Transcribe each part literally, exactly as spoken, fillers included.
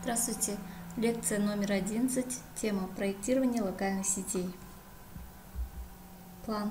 Здравствуйте! Лекция номер одиннадцать. Тема проектирования локальных сетей. План.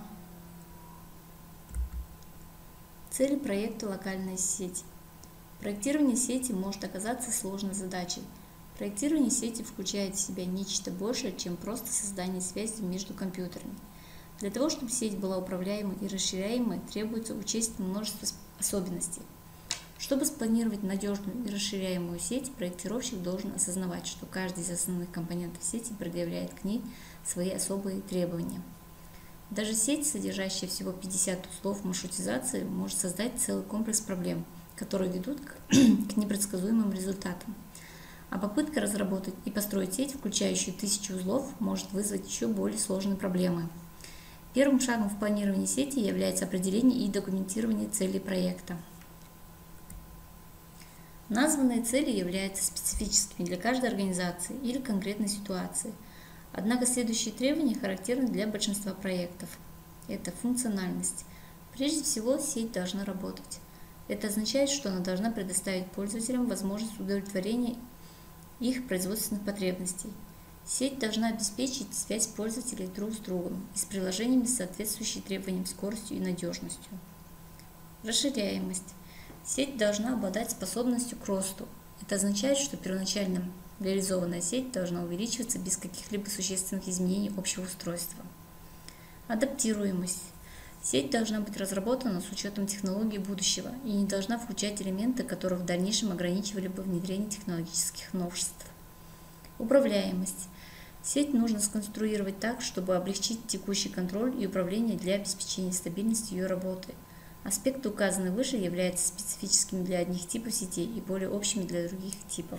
Цели проекта локальной сети. Проектирование сети может оказаться сложной задачей. Проектирование сети включает в себя нечто большее, чем просто создание связи между компьютерами. Для того, чтобы сеть была управляемой и расширяемой, требуется учесть множество особенностей. Чтобы спланировать надежную и расширяемую сеть, проектировщик должен осознавать, что каждый из основных компонентов сети предъявляет к ней свои особые требования. Даже сеть, содержащая всего пятьдесят узлов маршрутизации, может создать целый комплекс проблем, которые ведут к непредсказуемым результатам. А попытка разработать и построить сеть, включающую тысячи узлов, может вызвать еще более сложные проблемы. Первым шагом в планировании сети является определение и документирование целей проекта. Названные цели являются специфическими для каждой организации или конкретной ситуации. Однако следующие требования характерны для большинства проектов. Это функциональность. Прежде всего, сеть должна работать. Это означает, что она должна предоставить пользователям возможность удовлетворения их производственных потребностей. Сеть должна обеспечить связь пользователей друг с другом и с приложениями, соответствующей требованиям скоростью и надежностью. Расширяемость. Сеть должна обладать способностью к росту. Это означает, что первоначально реализованная сеть должна увеличиваться без каких-либо существенных изменений общего устройства. Адаптируемость. Сеть должна быть разработана с учетом технологий будущего и не должна включать элементы, которые в дальнейшем ограничивали бы внедрение технологических новшеств. Управляемость. Сеть нужно сконструировать так, чтобы облегчить текущий контроль и управление для обеспечения стабильности ее работы. Аспекты, указанные выше, являются специфическими для одних типов сетей и более общими для других типов.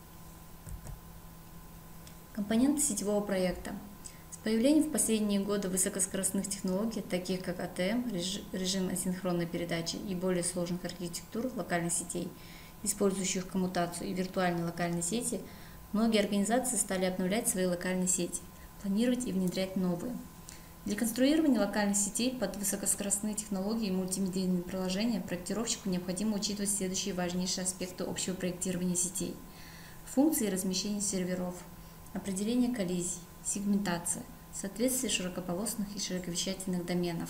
Компоненты сетевого проекта. С появлением в последние годы высокоскоростных технологий, таких как а тэ эм, режим асинхронной передачи и более сложных архитектур локальных сетей, использующих коммутацию и виртуальные локальные сети, многие организации стали обновлять свои локальные сети, планировать и внедрять новые. Для конструирования локальных сетей под высокоскоростные технологии и мультимедийные приложения проектировщику необходимо учитывать следующие важнейшие аспекты общего проектирования сетей. Функции размещения серверов, определение коллизий, сегментация, соответствие широкополосных и широковещательных доменов.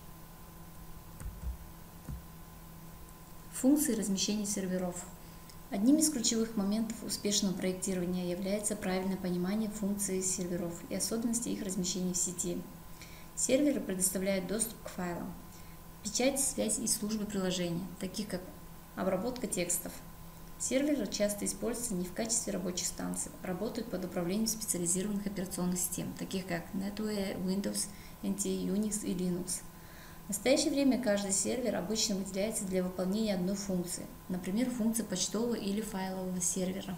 Функции размещения серверов. Одним из ключевых моментов успешного проектирования является правильное понимание функций серверов и особенностей их размещения в сети. Серверы предоставляют доступ к файлам, печать, связь и службы приложения, таких как обработка текстов. Серверы часто используются не в качестве рабочих станций, а работают под управлением специализированных операционных систем, таких как NetWare, Windows, эн ти, Unix и Linux. В настоящее время каждый сервер обычно выделяется для выполнения одной функции, например, функции почтового или файлового сервера.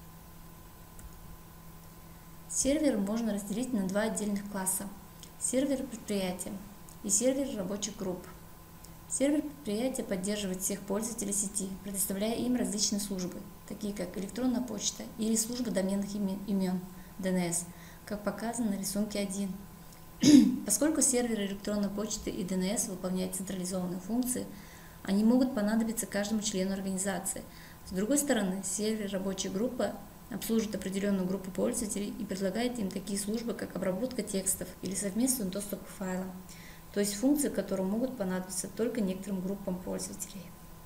Серверы можно разделить на два отдельных класса. Сервер предприятия и сервер рабочих групп. Сервер предприятия поддерживает всех пользователей сети, предоставляя им различные службы, такие как электронная почта или служба доменных имен ди эн эс, как показано на рисунке один. Поскольку серверы электронной почты и ди эн эс выполняют централизованные функции, они могут понадобиться каждому члену организации. С другой стороны, сервер рабочей группы обслуживает определенную группу пользователей и предлагает им такие службы, как обработка текстов или совместный доступ к файлам, то есть функции, которые могут понадобиться только некоторым группам пользователей.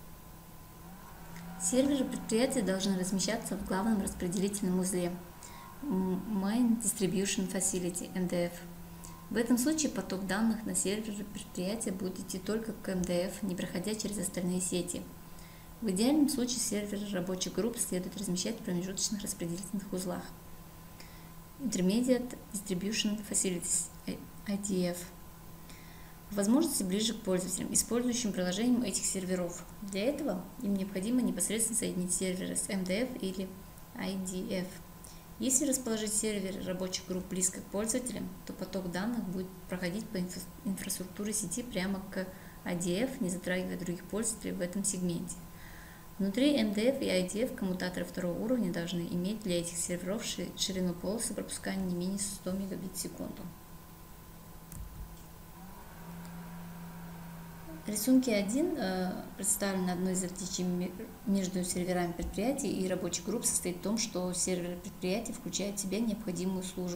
Серверы предприятия должны размещаться в главном распределительном узле Main Distribution Facility эм ди эф. В этом случае поток данных на серверы предприятия будет идти только к эм ди эф, не проходя через остальные сети. В идеальном случае серверы рабочих групп следует размещать в промежуточных распределительных узлах Intermediate Distribution Facilities ай ди эф. По возможности ближе к пользователям, использующим приложением этих серверов. Для этого им необходимо непосредственно соединить серверы с эм ди эф или ай ди эф. Если расположить серверы рабочих групп близко к пользователям, то поток данных будет проходить по инфра инфраструктуре сети прямо к ай ди эф, не затрагивая других пользователей в этом сегменте. Внутри эм ди эф и ай ди эф коммутаторы второго уровня должны иметь для этих серверов ширину полосы пропускания не менее ста мегабит в секунду. В рисунке один представлено одно из отличий между серверами предприятий и рабочих групп состоит в том, что сервер предприятия включает в себя необходимую службу.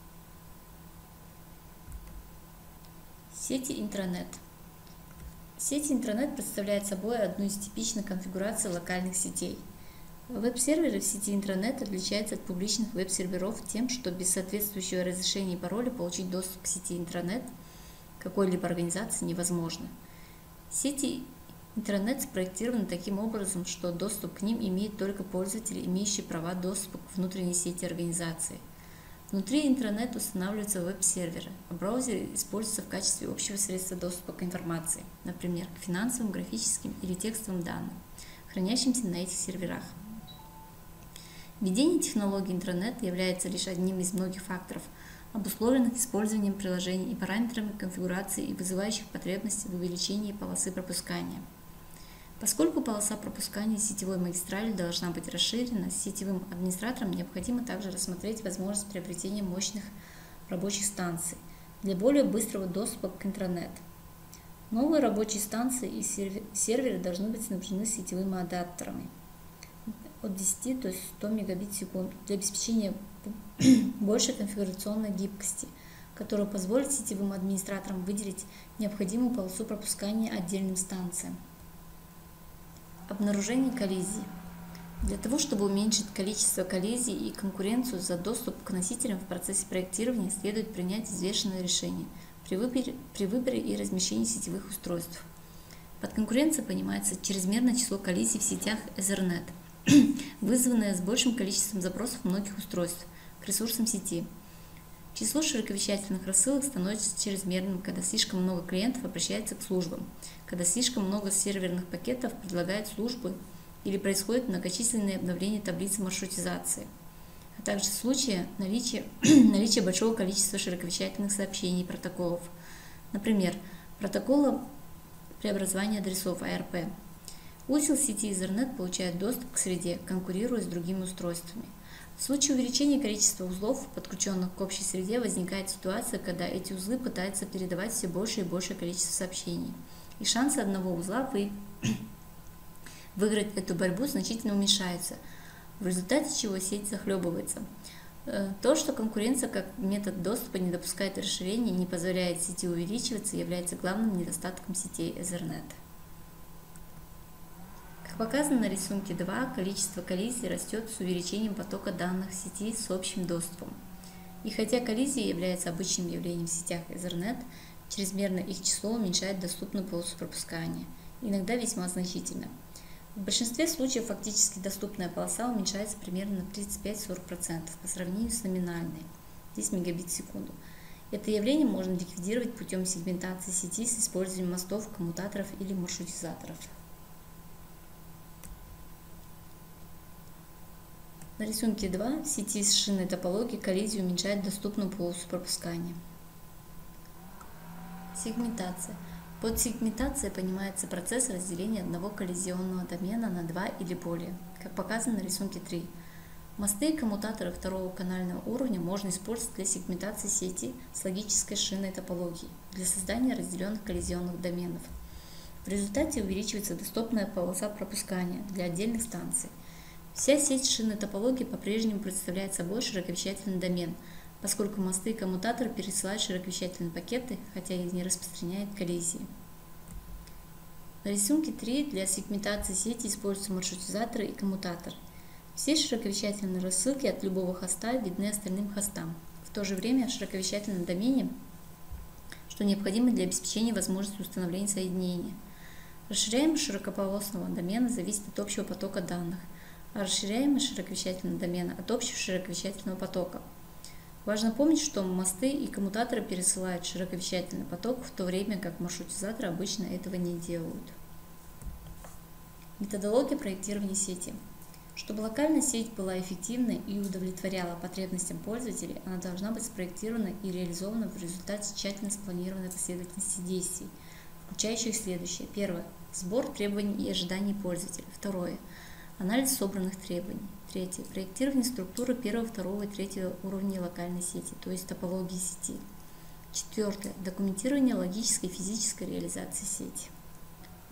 Сети интранет. Сети интранет представляет собой одну из типичных конфигураций локальных сетей. Веб-серверы в сети интранет отличаются от публичных веб-серверов тем, что без соответствующего разрешения и пароля получить доступ к сети интранет какой-либо организации невозможно. Сети интранет спроектированы таким образом, что доступ к ним имеют только пользователи, имеющие права доступа к внутренней сети организации. Внутри интранет устанавливаются веб-серверы, а браузер используется в качестве общего средства доступа к информации, например, к финансовым, графическим или текстовым данным, хранящимся на этих серверах. Введение технологии интранет является лишь одним из многих факторов, обусловленных использованием приложений и параметрами конфигурации и вызывающих потребности в увеличении полосы пропускания. Поскольку полоса пропускания сетевой магистрали должна быть расширена, сетевым администраторам необходимо также рассмотреть возможность приобретения мощных рабочих станций для более быстрого доступа к интранет. Новые рабочие станции и серверы должны быть снабжены сетевыми адаптерами от десяти до ста мегабит в секунду для обеспечения большей конфигурационной гибкости, которая позволит сетевым администраторам выделить необходимую полосу пропускания отдельным станциям. Обнаружение коллизий. Для того, чтобы уменьшить количество коллизий и конкуренцию за доступ к носителям в процессе проектирования, следует принять взвешенное решение при выборе, при выборе и размещении сетевых устройств. Под конкуренцией понимается чрезмерное число коллизий в сетях Ethernet, вызванное с большим количеством запросов многих устройств к ресурсам сети. Число широковещательных рассылок становится чрезмерным, когда слишком много клиентов обращается к службам, когда слишком много серверных пакетов предлагают службы или происходит многочисленные обновления таблицы маршрутизации, а также в случае наличия, наличия большого количества широковещательных сообщений и протоколов, например, протокола преобразования адресов А Р П. Узел сети Ethernet получает доступ к среде, конкурируя с другими устройствами. В случае увеличения количества узлов, подключенных к общей среде, возникает ситуация, когда эти узлы пытаются передавать все больше и большее количество сообщений, и шансы одного узла вы... выиграть эту борьбу значительно уменьшаются, в результате чего сеть захлебывается. То, что конкуренция как метод доступа не допускает расширения и не позволяет сети увеличиваться, является главным недостатком сетей Ethernet. Как показано на рисунке два, количество коллизий растет с увеличением потока данных сети с общим доступом. И хотя коллизии являются обычным явлением в сетях Ethernet, чрезмерное их число уменьшает доступную полосу пропускания, иногда весьма значительно. В большинстве случаев фактически доступная полоса уменьшается примерно на тридцать пять — сорок процентов по сравнению с номинальной — десять мегабит в секунду. Это явление можно ликвидировать путем сегментации сети с использованием мостов, коммутаторов или маршрутизаторов. На рисунке два в сети с шинной топологией коллизия уменьшает доступную полосу пропускания. Сегментация. Под сегментацией понимается процесс разделения одного коллизионного домена на два или более, как показано на рисунке три. Мосты и коммутаторы второго канального уровня можно использовать для сегментации сети с логической шинной топологией для создания разделенных коллизионных доменов. В результате увеличивается доступная полоса пропускания для отдельных станций. Вся сеть шинной топологии по-прежнему представляет собой широковещательный домен, поскольку мосты и коммутаторы пересылают широковещательные пакеты, хотя и не распространяют коллизии. На рисунке три для сегментации сети используются маршрутизаторы и коммутатор. Все широковещательные рассылки от любого хоста видны остальным хостам. В то же время в широковещательном домене, что необходимо для обеспечения возможности установления соединения. Расширяемость широкополосного домена зависит от общего потока данных, а расширяемость широковещательного домена от общего широковещательного потока. Важно помнить, что мосты и коммутаторы пересылают широковещательный поток, в то время как маршрутизаторы обычно этого не делают. Методология проектирования сети. Чтобы локальная сеть была эффективной и удовлетворяла потребностям пользователей, она должна быть спроектирована и реализована в результате тщательно спланированной последовательности действий, включающих следующее. Первое. Сбор требований и ожиданий пользователя. Второе. Анализ собранных требований. Третье. Проектирование структуры первого, второго и третьего уровней локальной сети, то есть топологии сети. Четвертое. Документирование логической и физической реализации сети.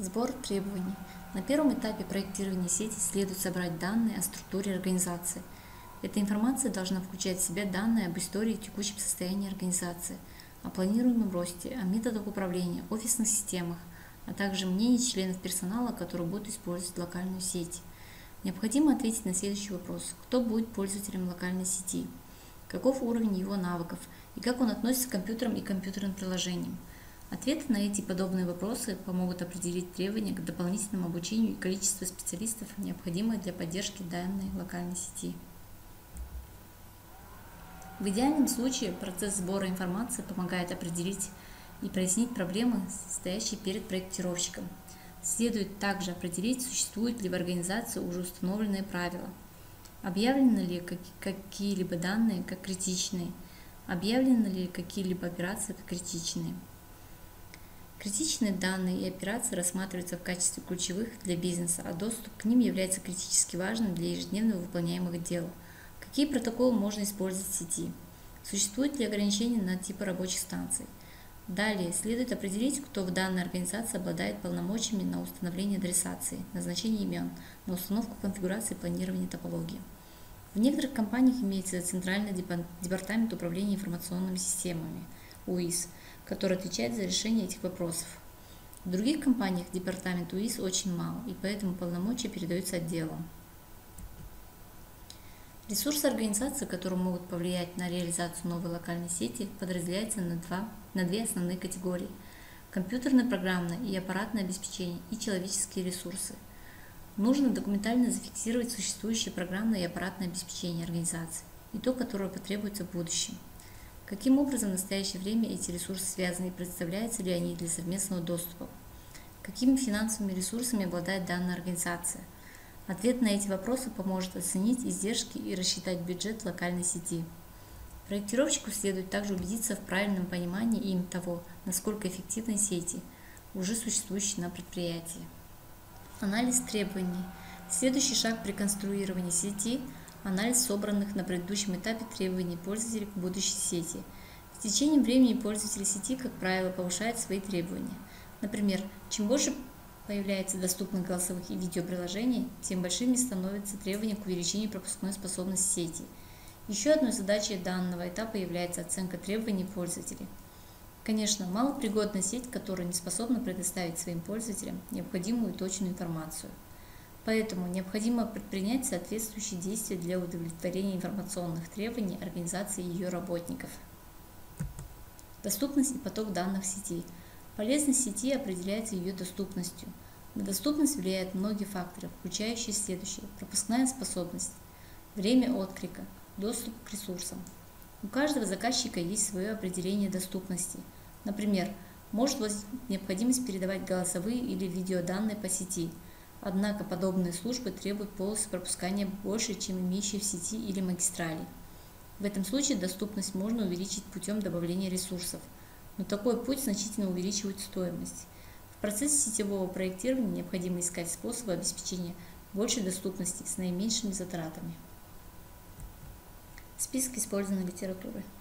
Сбор требований. На первом этапе проектирования сети следует собрать данные о структуре организации. Эта информация должна включать в себя данные об истории и текущем состоянии организации, о планируемом росте, о методах управления, офисных системах, а также мнение членов персонала, которые будут использовать локальную сеть. Необходимо ответить на следующий вопрос: кто будет пользователем локальной сети, каков уровень его навыков и как он относится к компьютерам и компьютерным приложениям. Ответы на эти и подобные вопросы помогут определить требования к дополнительному обучению и количество специалистов, необходимых для поддержки данной локальной сети. В идеальном случае процесс сбора информации помогает определить и прояснить проблемы, стоящие перед проектировщиком. Следует также определить, существуют ли в организации уже установленные правила, объявлены ли какие-либо данные как критичные, объявлены ли какие-либо операции как критичные. Критичные данные и операции рассматриваются в качестве ключевых для бизнеса, а доступ к ним является критически важным для ежедневно выполняемых дел. Какие протоколы можно использовать в сети? Существуют ли ограничения на типы рабочих станций? Далее следует определить, кто в данной организации обладает полномочиями на установление адресации, назначение имен, на установку конфигурации и планирование топологии. В некоторых компаниях имеется Центральный департамент управления информационными системами УИС, который отвечает за решение этих вопросов. В других компаниях департамент УИС очень мал, и поэтому полномочия передаются отделам. Ресурсы организации, которые могут повлиять на реализацию новой локальной сети, подразделяются на, два, на две основные категории – компьютерное, программное и аппаратное обеспечение и человеческие ресурсы. Нужно документально зафиксировать существующее программное и аппаратное обеспечение организации и то, которое потребуется в будущем. Каким образом в настоящее время эти ресурсы связаны и представляются ли они для совместного доступа? Какими финансовыми ресурсами обладает данная организация? Ответ на эти вопросы поможет оценить издержки и рассчитать бюджет локальной сети. Проектировщику следует также убедиться в правильном понимании им того, насколько эффективны сети, уже существующие на предприятии. Анализ требований. Следующий шаг при конструировании сети – анализ собранных на предыдущем этапе требований пользователей к будущей сети. С течением времени пользователи сети, как правило, повышают свои требования. Например, чем больше появляется доступных голосовых и видеоприложений, тем большими становятся требования к увеличению пропускной способности сети. Еще одной задачей данного этапа является оценка требований пользователей. Конечно, малопригодная сеть, которая не способна предоставить своим пользователям необходимую и точную информацию. Поэтому необходимо предпринять соответствующие действия для удовлетворения информационных требований организации и ее работников. Доступность и поток данных в сети. Полезность сети определяется ее доступностью. На доступность влияют многие факторы, включающие следующие: пропускная способность, время отклика, доступ к ресурсам. У каждого заказчика есть свое определение доступности. Например, может возникнуть необходимость передавать голосовые или видеоданные по сети. Однако подобные службы требуют полосы пропускания больше, чем имеющие в сети или магистрали. В этом случае доступность можно увеличить путем добавления ресурсов, но такой путь значительно увеличивает стоимость. В процессе сетевого проектирования необходимо искать способы обеспечения большей доступности с наименьшими затратами. Список использованной литературы.